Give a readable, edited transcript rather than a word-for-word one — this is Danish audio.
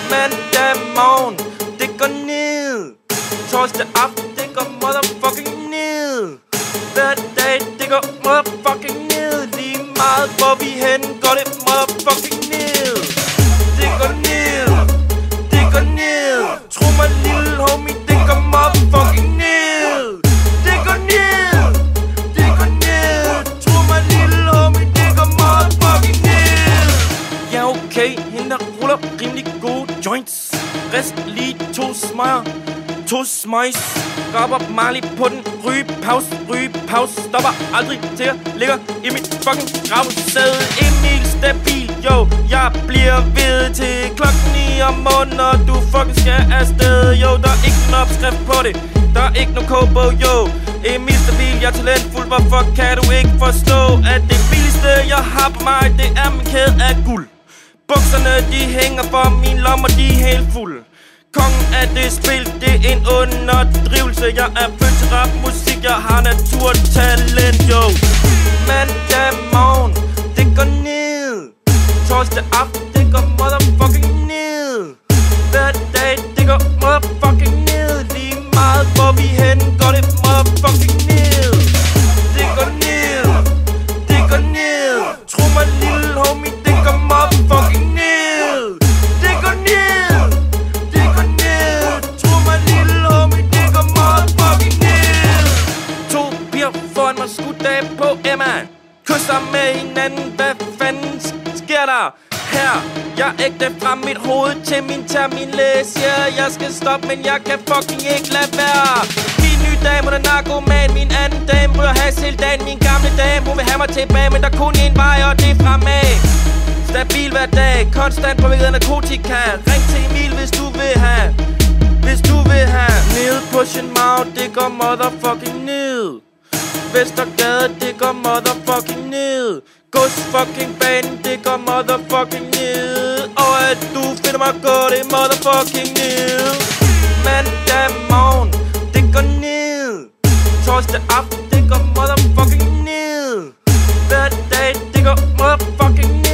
Mandag morgen, det går ned. Torsdag aften, det går motherfucking ned. Hver dag, det går motherfucking ned. Lige meget hvor vi hen, går det motherfucking ned. Det går ned, det går ned. Tro mig lille homie, det går motherfucking ned. Det går ned, det går ned. Tro mig lille homie, det går motherfucking ned. Ja okay, hende der ruller rimelig gode joints. Rest lige 2 smøger, 2 smøjs. Rapper Marley på den, rygepause. Stopper aldrig til jeg ligger i mit fucking gravsæde. Emil stabil, yo, jeg bliver ved til klokken 9 om morgenen, og du fucking skal afsted. Yo, der er ikke en opskrift på det, der er ikke nogen kogebog, yo. Emil stabil, jeg er talentfuld, hvorfor kan du ikke forstå, at det billigste jeg har på mig, det er min kæde af guld. Bukserne de hænger for min lommer, de er helt fulde. Kongen af det spil, det er en underdrivelse. Jeg er født til rap musik, jeg har naturtalent, yo. Mandag morgen, det går ned. Torsdag aften, det går motherfucking ned. Hver dag, det går motherfucking ned. Lige meget hvor vi hen, går det motherfucking ned. Det går ned, det går ned. Tro mig lille homie, det går motherfucking ned. Det går ned, det går ned. Tro mig lille homie, det går motherfucking ned. 2 piger foran mig, skuddag på Emma. Kysser med hinanden, hvad fanden sker der her? Jeg er ægte fra mit hoved til min terminlæge. Siger jeg skal stoppe, men jeg kan fucking ikke lade være. Min nye dame, hun er narkoman. Min anden dame ryger hash hele dagen. Min gamle dame, hun vil have mig tilbage, men der er kun en vej, og det er fremad. Stabil hver dag, konstant på ved narkotika. Ring til Emil, hvis du vil have. Hvis du vil have. Ned på sin mave, det går motherfucking ned. Vestergade, det går motherfucking ned. Gods fucking banen, det går motherfucking ned. Og at du finder mig, går det motherfucking ned. Mandag morgen, det går ned. Torsdag aften, det går motherfucking ned. Hver dag, det går motherfucking ned.